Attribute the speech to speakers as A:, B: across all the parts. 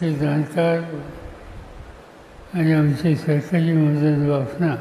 A: हे जाणकार आणि आमची सरकारी मदत वापना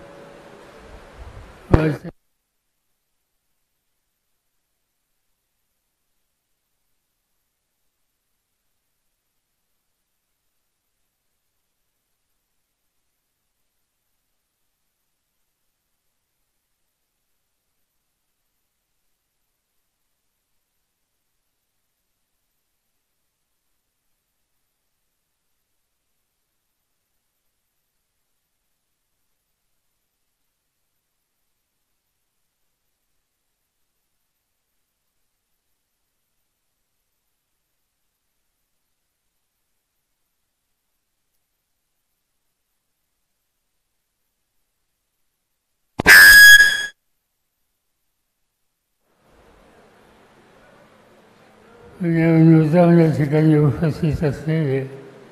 A: अनुदान या ठिकाणी उपस्थित असलेले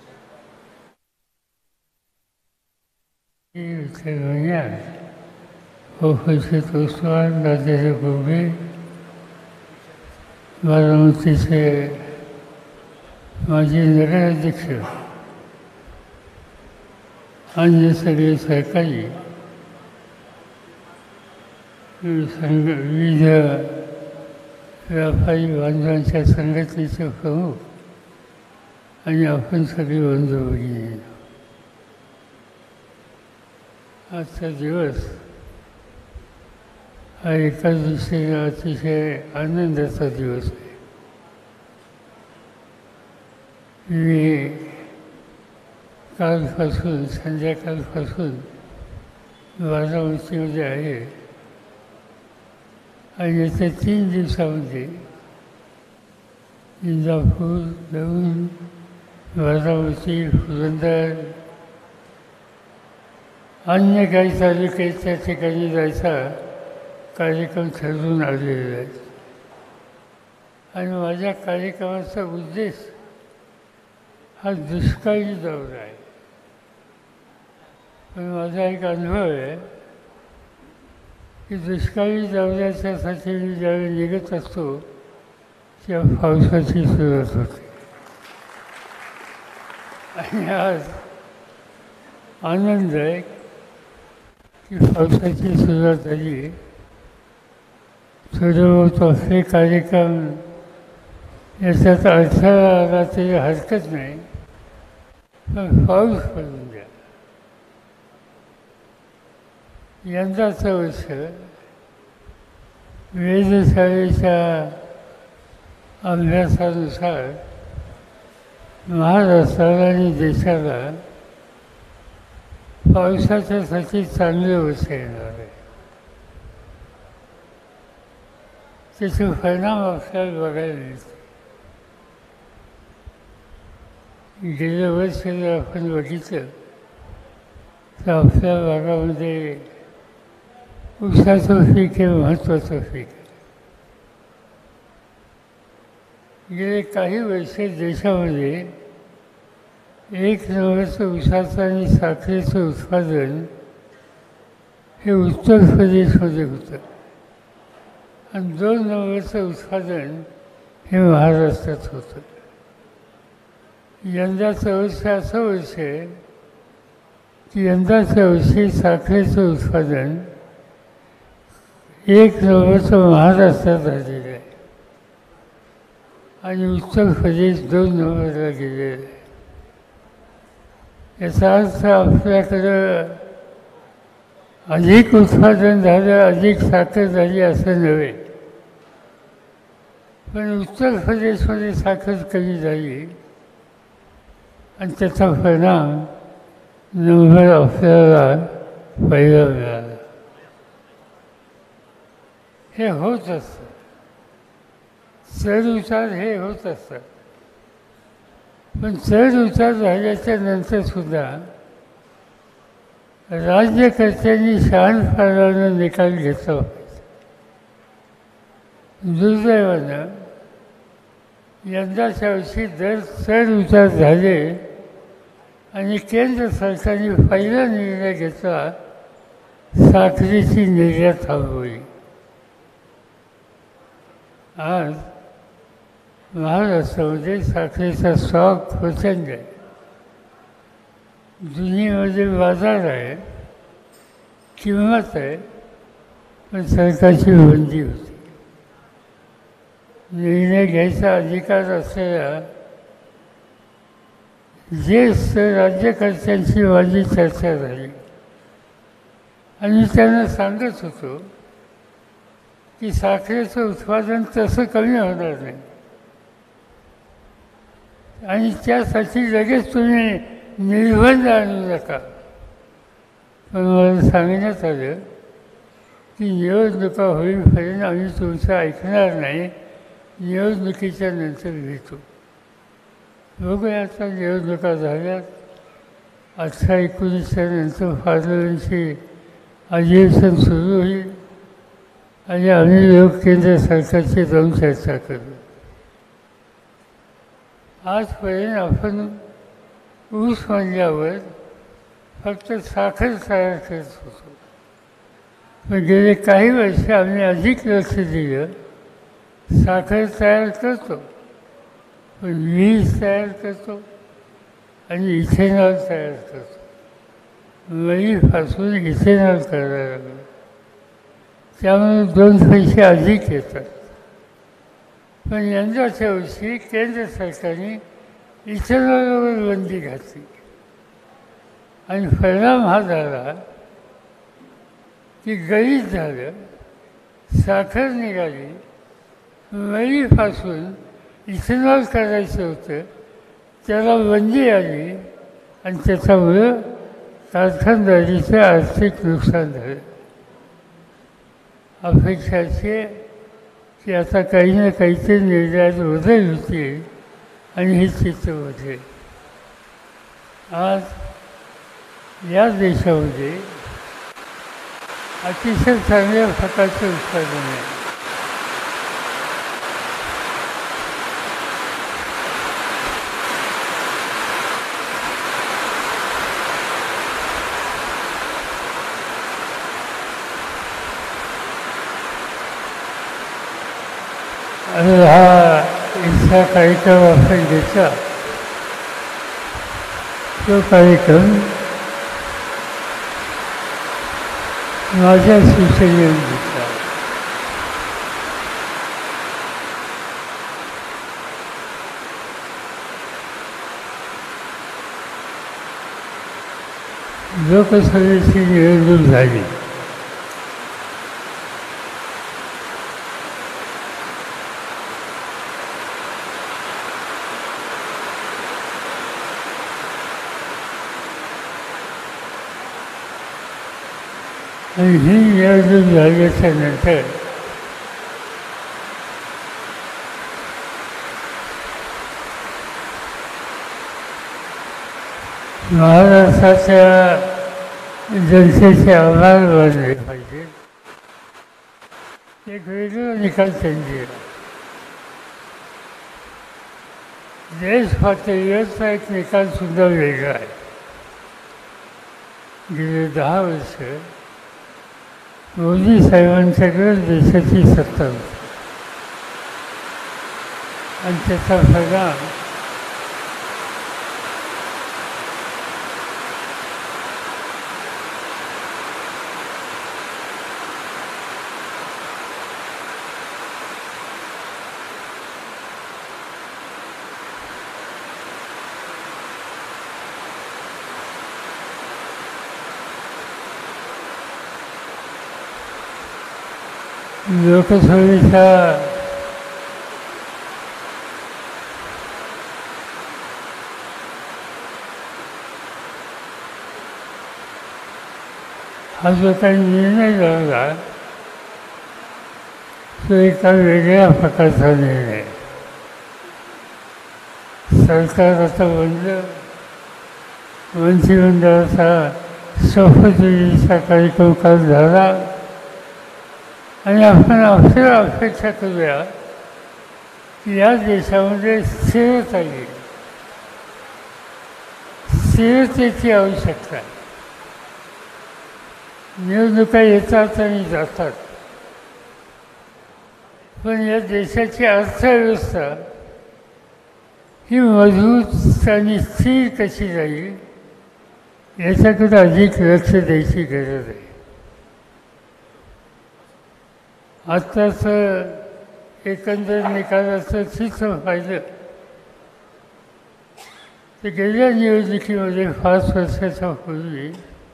A: उपस्थित उस्मान राजेंद्र गोबे, बारामतीचे माजी नगराध्यक्ष, अन्य सगळे सहकारी विविध व्यापारी बांधवांच्या संघटनेचे प्रमुख आणि आपण सगळे बंधू भगिनी, आजचा दिवस हा एका दृष्टीने अतिशय आनंदाचा दिवस आहे. मी कालपासून संध्याकाळपासून बारामतीमध्ये आहे आणि येत्या 3 दिवसामध्ये इंदापूर, दौंड, बारामती, पुरंदर, अन्य काही तालुक्याच्या ठिकाणी जायचा कार्यक्रम ठरवून आलेला आहे. आणि माझ्या कार्यक्रमाचा उद्देश हा दुष्काळी दौरा आहे. पण माझा एक अनुभव आहे की दुष्काळी दौऱ्याच्यासाठी मी ज्यावेळी निघत असतो तेव्हा पावसाची सुरुवात होते. आणि आज आनंद आहे की पावसाची सुरुवात झाली. थोडं हे कार्यक्रम याच्यात अडथळा आला तरी हरकत नाही, पण पाऊस पडून द्या. यंदाचं वर्ष वेधशाळेच्या अभ्यासानुसार महाराष्ट्राला आणि देशाला पावसाच्यासाठी चांगले वर्ष येणार आहे. त्याचे परिणाम आपल्याला बघायला मिळते. गेल्या वर्षी जर आपण बघितलं तर आपल्या भागामध्ये ऊसाचं पीक हे महत्त्वाचं पीक आहे. गेले काही वर्ष देशामध्ये 1 नंबरचं ऊसाचं आणि साखरेचं उत्पादन हे उत्तर प्रदेशमध्ये होतं आणि 2 नंबरचं उत्पादन हे महाराष्ट्रात होतं. यंदाचं वर्ष असं वर्ष आहे की यंदाच्या वर्षी साखरेचं उत्पादन 1 नंबरचं महाराष्ट्रात झालेलं आहे आणि उत्तर प्रदेश 2 नंबरला गेलेलं आहे. याचा अर्थ आपल्याकडं अधिक उत्पादन झालं, अधिक साखर झाली असं नव्हे, पण उत्तर प्रदेशमध्ये साखर कमी झाली आणि त्याचा परिणाम नंबर आपल्याला पहिला मिळाला. हे होत असतं, चढ उतार हे होत असतात. पण चढ उतार झाल्याच्या नंतरसुद्धा राज्यकर्त्यांनी शहाणपणानं निकाल घेतला पाहिजे. दुर्दैवानं यंदाच्या वर्षी चढ उतार झाले आणि केंद्र सरकारने पहिला निर्णय घेतला साखरेची निर्यात थांबवली. आज महाराष्ट्रामध्ये साखरेचा स्टॉक प्रचंड आहे. दुनियेमध्ये बाजार आहे, किंमत आहे, पण सरकारची बंदी होती. निर्णय घ्यायचा अधिकार असलेल्या ज्येष्ठ राज्यकर्त्यांची माझी चर्चा झाली आणि त्यांना सांगत होतो की साखरेचं उत्पादन तसं कमी होणार नाही आणि त्यासाठी लगेच तुम्ही निर्बंध आणू नका. पण मला सांगण्यात आलं की निवडणुका होईपर्यंत आम्ही तुमचं ऐकणार नाही, निवडणुकीच्या नंतर भेटू. बघूया आता निवडणुका झाल्यात, 18-19च्या नंतर पार्लमेंटची अधिवेशन सुरू होईल आणि आम्ही लोक केंद्र सरकारची जाऊन चर्चा करू. आजपर्यंत आपण ऊस म्हणल्यावर फक्त साखर तयार करत होतो, पण गेले काही वर्ष आम्ही अधिक लक्ष दिलं. साखर तयार करतो, पण वीज तयार करतो आणि इथेनॉल तयार करतो. मळीपासून इथेनॉल करायला लागलं, त्यामुळे 2 पैसे अधिक येतात. पण यंदाच्या वर्षी केंद्र सरकारने इथेनॉलवर बंदी घातली आणि परिणाम हा झाला की गळीत झालं, साखर निघाली, मळीपासून इथेनॉल करायचं होतं, त्याला बंदी आली आणि त्याच्यामुळं कारखानदारीचं आर्थिक नुकसान झालं. अपेक्षा अशी आहे की आता काही ना काहीतरी निर्णयात बदल होतील आणि हे चित्र बदलेल. आज या देशामध्ये अतिशय चांगल्या प्रकारचं उत्पादन आहे. आणि हा इथला कार्यक्रम आपण घेतला, तो कार्यक्रम माझ्या सूचनेने घेतला. लोकसभेची निवडणूक झाली. आणि ही निवडणूक झाल्याच्या नंतर महाराष्ट्राच्या जनतेचे आभार मानले पाहिजे. एक वेगळं निकाल त्यांनी दिला. देश पातळीवरचा एक निकालसुद्धा वेगळा आहे. गेले 10 वर्ष मोदी साहेबांच्याकडे देशाची सत्ता होती आणि त्याचा परिणाम लोकसभेचा हा जो काही निर्णय झाला तो एका वेगळ्या प्रकारचा निर्णय. सरकार आता बनलं, मंत्रिमंडळाचा शपथविधीचा कार्यक्रम काल झाला आणि आपण आपल्याला अपेक्षा करूया की या देशामध्ये स्थिरता येईल. स्थिरतेची आवश्यकता आहे. निवडणुका येतात आणि जातात, पण या देशाची अर्थव्यवस्था ही मजबूत आणि स्थिर कशी राहील याच्याकडे अधिक लक्ष द्यायची गरज आहे. आत्ताच एकंदर निकालाचं चित्र पाहिलं तर गेल्या निवडणुकीमध्ये 5 वर्षाच्या पूर्वी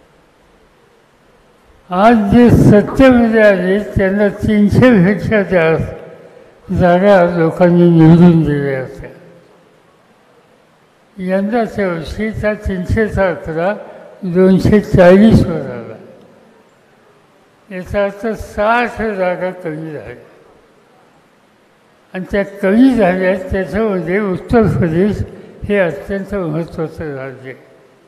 A: आज जे सत्तेमध्ये आले त्यांना 300पेक्षा जास्त जागा लोकांनी निवडून दिल्या होत्या. यंदाच्या वर्षी त्या 300चा आकडा 240 वर आला. याचा अर्थ 60 जागा कमी झाल्या आणि त्या कमी झाल्या. त्याच्यामध्ये उत्तर प्रदेश हे अत्यंत महत्त्वाचं राज्य आहे.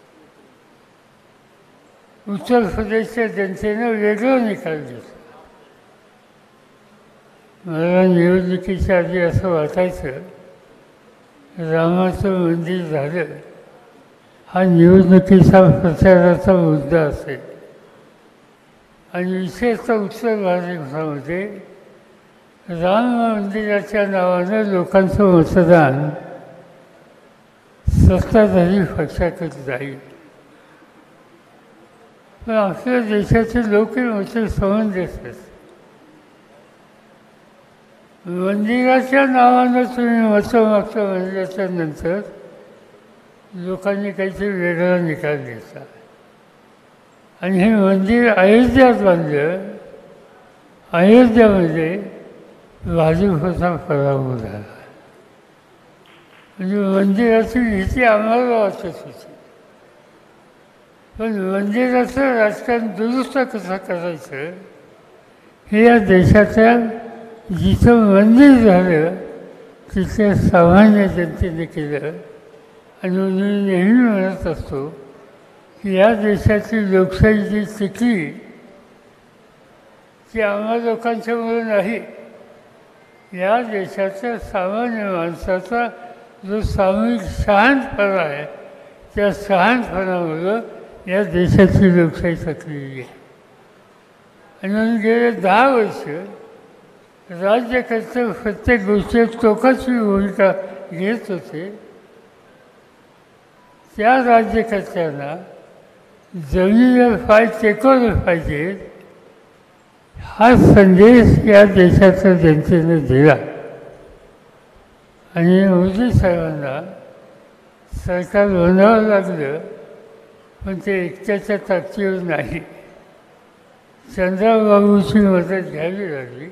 A: उत्तर प्रदेशच्या जनतेनं वेगळा निकाल घेतला. मला निवडणुकीच्या आधी असं वाटायचं रामाचं मंदिर झालं हा निवडणुकीचा प्रचाराचा मुद्दा असेल आणि विशेषतः उत्तर भारतामध्ये राम मंदिराच्या नावानं लोकांचं मतदान सत्ताधारी पक्षाकडे जाईल. पण आपल्या देशाचे लोक मोठे समंजस आहेत. मंदिराच्या नावानं तुम्ही मतं मागता म्हणल्याच्या नंतर लोकांनी काहीतरी वेगळा निकाल घेतला आणि हे मंदिर अयोध्यात बांधलं. अयोध्यामध्ये भाजपचा पराभव झाला. म्हणजे मंदिराची भीती आम्हाला वाटत होती. पण मंदिराचं राजकारण दुरुस्त कसं करायचं हे या देशाच्या जिथं मंदिर झालं तिथे सामान्य जनतेने केलं. आणि मी नेहमी म्हणत असतो की या देशाची लोकशाही जी टिकली ती आम्हा लोकांच्यामुळे नाही, या देशाच्या सामान्य माणसाचा जो सामूहिक शहाणपणा आहे त्या शहाणपणामुळं या देशाची लोकशाही टिकलेली आहे. आणि म्हणून गेले 10 वर्ष राज्यकर्ते प्रत्येक गोष्टीत टोकाची भूमिका घेत होते. त्या राज्यकर्त्यांना जमिनीवर पाय टेकवले पाहिजेत हा संदेश या देशाच्या जनतेने दिला. आणि मोदी साहेबांना सरकार बनावं लागलं पण ते एकट्याच्या ताकदीवर नाही. चंद्राबाबूची मदत घ्यावी लागली,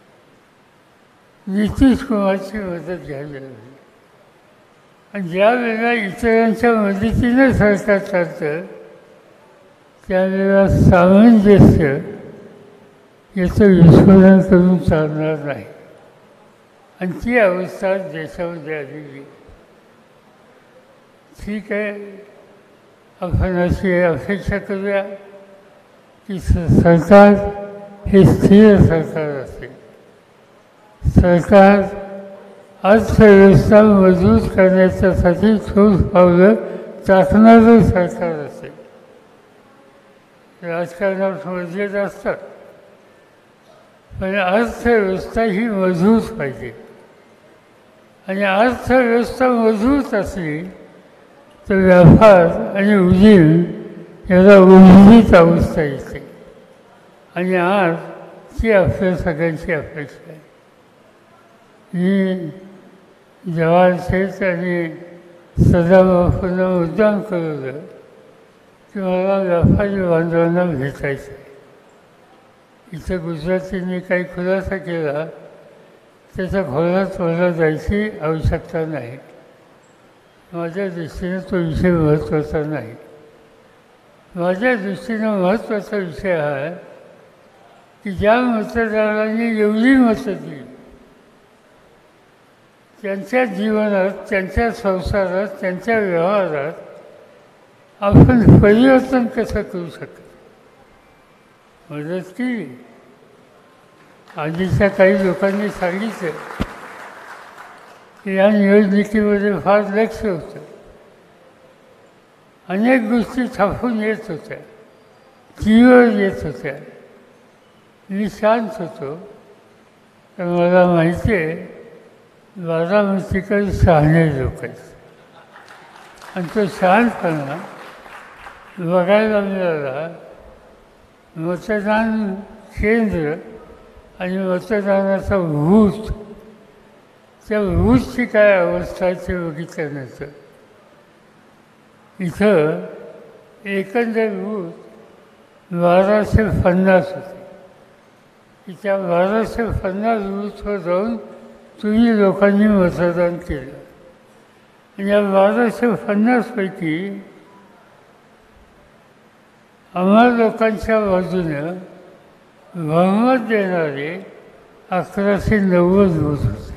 A: नितीश कुमारची मदत घ्यावी लागली. आणि ज्या वेळेला इतरांच्या मदतीनं सरकार चालतं त्यावेळेला सामंजस्य याचं विस्फोरण करून चालणार नाही. आणि ती अवस्था देशामध्ये आलेली. ठीक आहे, आपण अशी अपेक्षा करूया की सरकार हे स्थिर सरकार असेल. सरकार अर्थव्यवस्था मजबूत करण्याच्यासाठी ठोस पावलं टाकणारं सरकार असेल. राजकारणात मजबूत असतात पण अर्थव्यवस्था ही मजबूत पाहिजे. आणि अर्थव्यवस्था मजबूत असली तर व्यापार आणि उद्योग याला उर्जित अवस्था येते. आणि आज ती आपल्या सगळ्यांची अपेक्षा आहे. मी जवाहर शेठ आणि सदाबापूंना मुद्दाम कळवलं की मला व्यापारी बांधवांना भेटायचं आहे. इथं गुजरातींनी काही खुलासा केला त्याच्या खोलात मला जायची आवश्यकता नाही. माझ्या दृष्टीनं तो विषय महत्त्वाचा नाही. माझ्या दृष्टीनं महत्त्वाचा विषय हा आहे की ज्या मतदारांनी एवढी मतं दिली त्यांच्या जीवनात, त्यांच्या संसारात, त्यांच्या व्यवहारात आपण परिवर्तन कसं करू शकतो. मदत केली. आधीच्या काही लोकांनी सांगितलं की या निवडणुकीमध्ये फार लक्ष होतं. अनेक गोष्टी छापून येत होत्या, टीव्हीवर येत होत्या. मी शांत होतो. तर मला माहिती आहे बारामतीकडे शहाणे लोक आहेत आणि तो शहाणपणा बघायला मिळाला मतदान केंद्र आणि मतदानाचा बूथ. त्या बूथची काय अवस्था आहे ते बघितल्यानंतर इथं एकंदर बूथ 1250 होते. त्या 1250 बूथवर जाऊन तुम्ही लोकांनी मतदान केलं. आणि या 1250 पैकी आम्हा लोकांच्या बाजूनं बहुमत देणारे 1190 बूथ होते.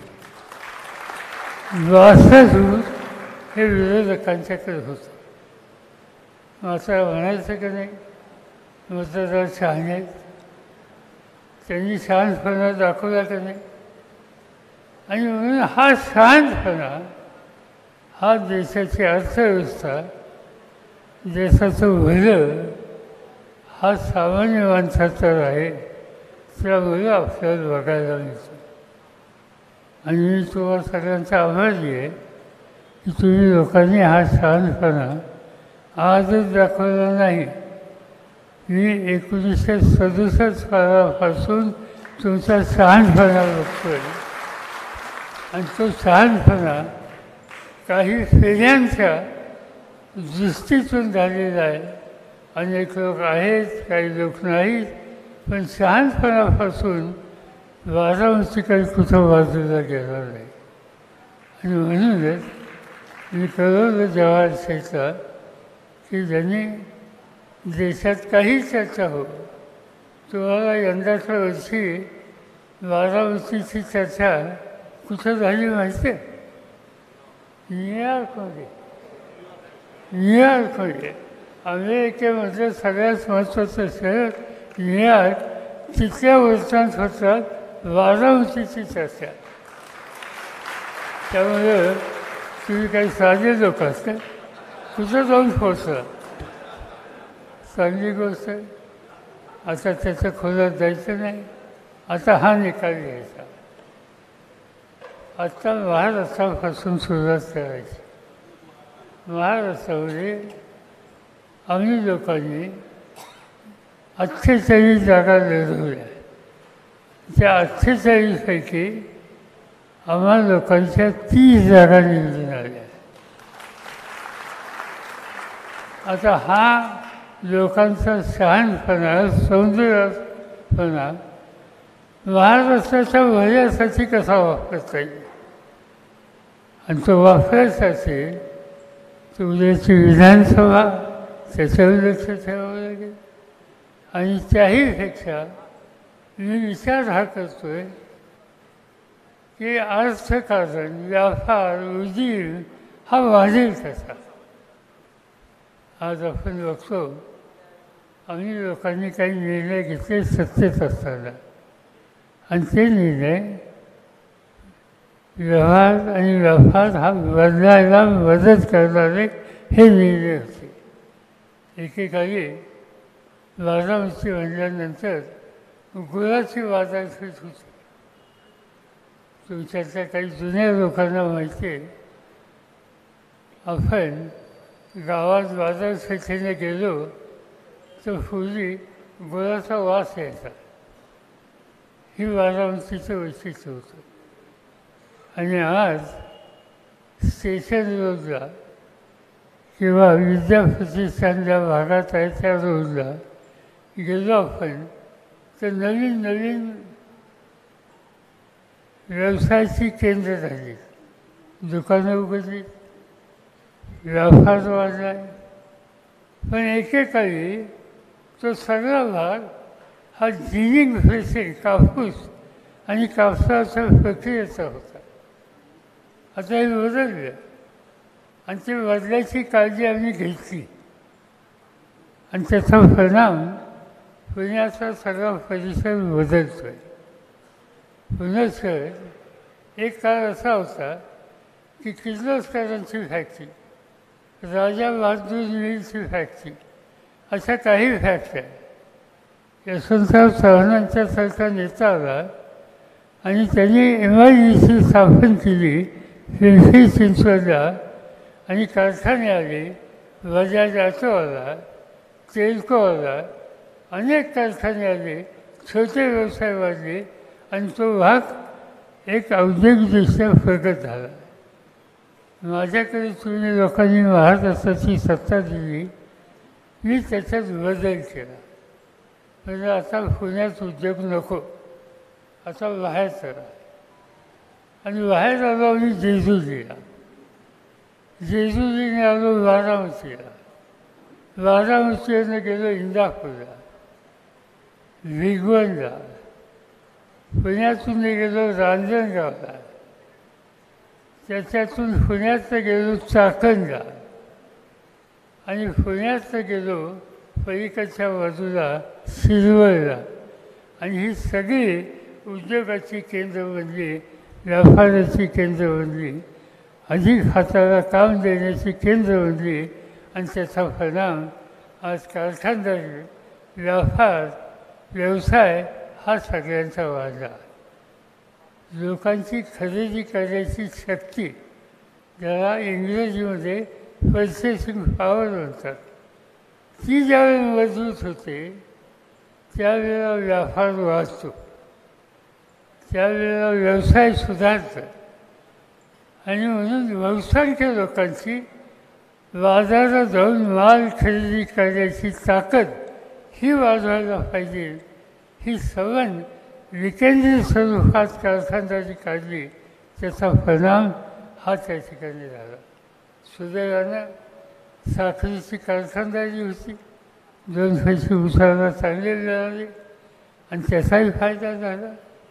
A: 62 बूथ हे विरोधकांच्याकडे होतं. मात्र म्हणायचं की नाही मतदार शहाणे आहेत, त्यांनी शहाणपणा दाखवला का नाही. आणि म्हणून हा शहाणपणा हा देशाची अर्थव्यवस्था, देशाचं भलं हा सामान्य माणसाचा आहे, त्यामुळे आपल्याला बघायला मिळतं. आणि मी तुम्हाला सगळ्यांचा आभारी आहे की तुम्ही लोकांनी हा शहाणपणा आजच दाखवला नाही. मी 1967 सालापासून तुमचा शहाणपणा बघतोय आणि तो शहाणपणा काही पिढ्यांच्या दृष्टीतून झालेला आहे. अनेक लोक आहेत, काही लोक नाहीत, पण शहाणपणापासून बारामतीकडे कुठं बाजूला गेला नाही. आणि म्हणूनच मी कळवलं जवाहर शेठला की ज्यांनी देशात काही चर्चा हो, तुम्हाला यंदाच्या वर्षी बारामतीची चर्चा कुठं झाली माहिती आहे? न्यूयॉर्कमध्ये. न्यूयॉर्कमध्ये अमेरिकेमधलं सगळ्यात महत्त्वाचं शहर न्यूयॉर्क, तिथल्या वर्तमानपत्रात बारामतीची चर्चा. त्यामुळे तुम्ही काही साधे लोक असतात, कुठं जाऊन पोचला, चांगली गोष्ट आहे. आता त्याच्या खोलात जायचं नाही. आता हा निकाल घ्यायचा. आत्ता महाराष्ट्रापासून सुरुवात करायची. महाराष्ट्रामध्ये आम्ही लोकांनी 48 जागा लढवल्या. त्या 48 पैकी आम्हा लोकांच्या 30 जागा निवडून आल्या. आता हा लोकांचा शहाणपणा, सौंदर्यपणा महाराष्ट्राच्या भल्यासाठी कसा वापरता येईल. आणि तो वापरायसाठी उद्याची विधानसभा त्याच्यावर लक्ष ठेवावं लागेल. आणि त्याहीपेक्षा मी विचार हा करतोय की अर्थकारण, व्यापार, उद्योग हा वाढेल कसा. आज आपण बघतो आम्ही लोकांनी काही निर्णय घेतले सत्तेत असताना, आणि ते निर्णय व्यवहार आणि व्यापार हा बदलायला मदत करणारे हे निर्णय होते. एकेकाळी बारामती म्हणल्यानंतर गुळाची बाजारपेठ होती. तुमच्यातल्या काही जुन्या लोकांना माहिती आहे, आपण गावात बाजारपेठेने गेलो तर पूर्वी गुळाचा वास यायचा. ही बारामतीचं वैशिष्ट्य होतं. आणि आज स्टेशन रोडला किंवा विद्याप्रतिष्ठानच्या भागात आहे त्या रोडला गेलो आपण तर नवीन नवीन व्यवसायाची केंद्र झाली. दुकानं उघडली, व्यापार वाढला आहे. पण एकेकाळी तो सगळा भाग हा जिनिंग प्रेसिंग, कापूस आणि कापसाच्या प्रक्रियेचा होता. आता हे बदललं आणि ते बदलायची काळजी आम्ही घेतली. आणि त्याचा परिणाम पुण्याचा सगळा परिसर बदलतो आहे. पुणे शहर एक काळ असा होता की किर्लोस्करांची फॅक्टरी, राजा बहादूर मिलची फॅक्टरी, अशा काही फॅक्टऱ्या. यशवंतराव चव्हाणांच्यासारखा नेता आला आणि त्यांनी MIDC स्थापन केली पिंपरी चिंचवडला आणि कारखाने आले, बजाज ऑटो आला, टेल्को आला, अनेक कारखाने आले, छोटे व्यवसाय वाढले आणि तो भाग एक औद्योगिकदृष्ट्या प्रगत झाला. माझ्याकडे तुम्ही लोकांनी महाराष्ट्राची सत्ता दिली, मी त्याच्यात बदल केला. म्हणजे आता पुण्यात उद्योग नको, आता बाहेर चला. आणि बाहेर आलो आम्ही जेजुरीला, जेजुरीने आलो बारामतीला, बारामतीने गेलो इंदापूरला, भिगवणला, पुण्यातून गेलो रांजणगावला, त्याच्यातून पुण्यात गेलो चाकणला आणि पुण्यात गेलो पलीकडच्या बाजूला शिरवळला. आणि ही सगळी उद्योगाची केंद्र बनली, व्यापाराची केंद्र बनली, अधिक हाताला काम देण्याची केंद्र बनली. आणि त्याचा परिणाम आज कारखानदारी, व्यापार, व्यवसाय हा सगळ्यांचा वाढला. लोकांची खरेदी करण्याची शक्ती, ज्याला इंग्रजीमध्ये पर्चेसिंग पॉवर म्हणतात, ती ज्यावेळी मजबूत होते त्यावेळेला व्यापार वाढतो, त्यावेळेला व्यवसाय सुधारतो. आणि म्हणून बहुसंख्य लोकांची बाजारात जाऊन माल खरेदी करण्याची ताकद ही वाढवायला पाहिजे. ही सवय विकेंद्रित स्वरूपात कारखानदारी काढली, त्याचा परिणाम हा त्या ठिकाणी झाला. सुदैवानं साखरेची कारखानदारी होती, 2 पैसे उसाला चांगले मिळाले आणि त्याचाही फायदा झाला.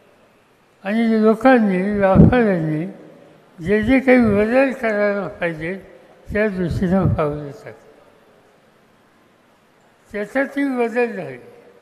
A: आणि लोकांनी, व्यापाऱ्यांनी जे जे काही बदल करायला पाहिजे त्या दृष्टीनं पावलं टाकलं. त्याच्यातही बदल झाले.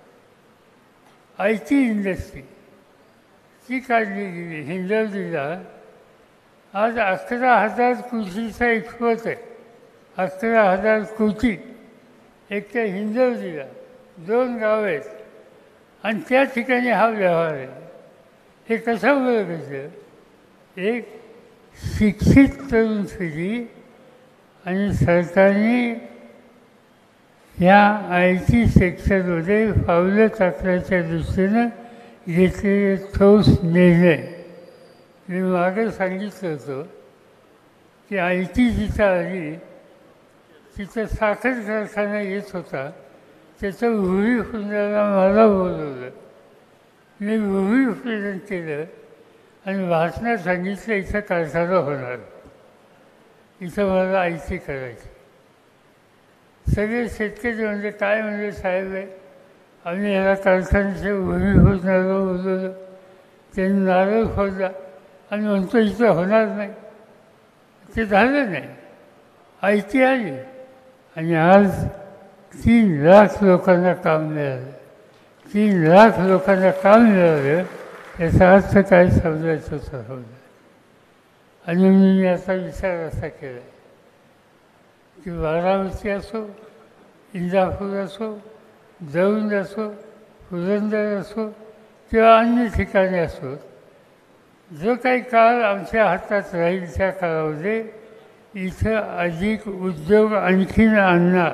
A: IT इंडस्ट्री ती काढली गेली. हिंजवडीला आज 11,000 कोटीचा एक्सपोर्ट आहे. 11,000 कोटी एक तर हिंजवडीला, 2 गावं आहेत आणि त्या ठिकाणी हा व्यवहार आहे. हे कशामुळे घडलं? एक शिक्षित तरुण पिढी आणि सरकारने ह्या IT सेक्टरमध्ये पावलं टाकण्याच्या दृष्टीनं घेतलेले ठोस निर्णय. मी मागे सांगितलं होतं की IT जिथं आली तिथं साखर कारखाना येत होता, त्याचं भूमिपूजनाला मला बोलवलं. मी भूमिपूजन केलं आणि भाषणात सांगितलं इथं कारखाना होणार, इथं मला IT करायची. सगळे शेतकरी म्हणजे काय म्हणजे साहेब आहे, आम्ही ह्याला कारखान्याच्या भूमिपूजनाला बोलवलं, त्यांनी नारळ फोडला आणि म्हणतो इथं होणार नाही. ते झालं नाही. IT आली आणि आज 3 लाख लोकांना काम मिळालं. 3 लाख लोकांना काम मिळालं याचा अर्थ काय समजायचं ठरवलं. आणि मी याचा विचार असा केला की बारामती असो, इंदापूर असो, दौंड असो, पुरंदर असो किंवा अन्य ठिकाणी असो, जो काही काळ आमच्या हातात राहील त्या काळामध्ये इथं अधिक उद्योग आणखीन आणणार,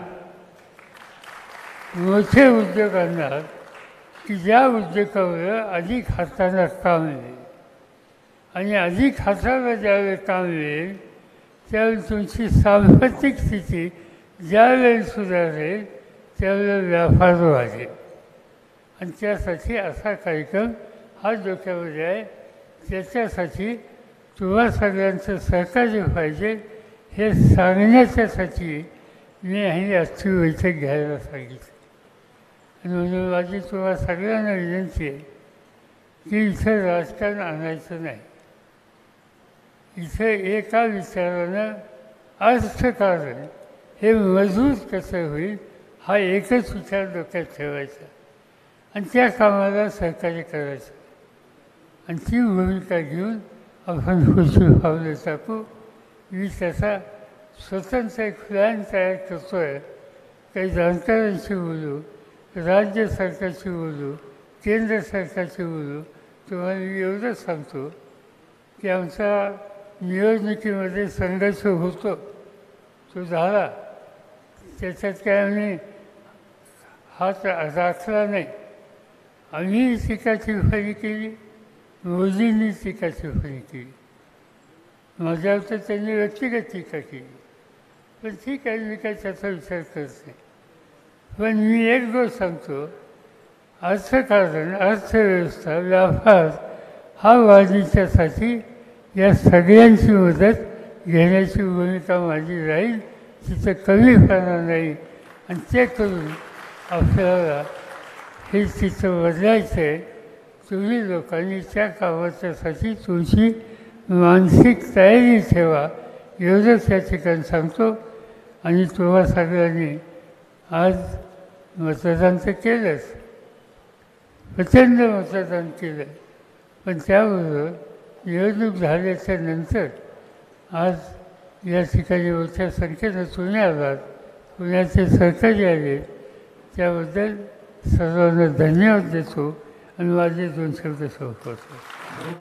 A: मोठे उद्योग आणणार की ज्या उद्योगावर अधिक हाताला काम येईल. आणि अधिक हाताला ज्यावेळी काम येईल त्यावेळी तुमची सांस्कृतिक स्थिती ज्यावेळी सुधारेल त्यावेळेला व्यापार वाढेल. आणि त्यासाठी असा कार्यक्रम हा डोक्यामध्ये आहे. त्याच्यासाठी तुम्हा सगळ्यांचं सहकार्य पाहिजे हे सांगण्याच्यासाठी मी ही आजची बैठक घ्यायला सांगितली. आणि म्हणून माझी तुम्हा सगळ्यांना विनंती आहे की इथं राजकारण आणायचं नाही. इथं एका विचारानं अर्थकारण हे मजबूत कसं होईल हा एकच विचार डोक्यात ठेवायचा आणि त्या कामाला सहकार्य करायचं. आणि ती भूमिका घेऊन आपण पुढची पावलं टाकू. मी त्याचा स्वतंत्र एक प्लॅन तयार करतो आहे. काही जाणकारांशी बोलू, राज्य सरकारशी बोलू, केंद्र सरकारशी बोलू, तुम्हाला मी एवढंच सांगतो की आमचा निवडणुकीमध्ये संघर्ष होतो, तो झाला, त्याच्यात काय आम्ही हात राखला नाही. आम्ही टीकाटिप्पणी केली, मोदींनी टीकाटिप्पणी केली, माझ्यावर तर त्यांनी व्यक्तिगत टीका केली, पण ठीक आहे, मी काय त्याचा विचार करत नाही. पण मी एक गोष्ट सांगतो, अर्थकारण, अर्थव्यवस्था, व्यापार हा वाढीच्यासाठी या सगळ्यांची मदत घेण्याची भूमिका माझी राहील, तिथं कमीपणा नाही. आणि ते करून आपल्याला हे चित्र बदलायचं आहे. तुम्ही लोकांनी त्या कामाच्यासाठी तुमची मानसिक तयारी ठेवा, एवढंच या ठिकाणी सांगतो. आणि तुम्हा सगळ्यांनी आज मतदान तर केलंच, प्रचंड मतदान केलं, पण त्याबरोबर निवडणूक झाल्याच्या नंतर आज या ठिकाणी मोठ्या संख्येनं तुम्ही आलात, पुण्याचे सरकारी आले, त्याबद्दल सर्वांना धन्यवाद देतो आणि माझे 2 शब्द संपवतो.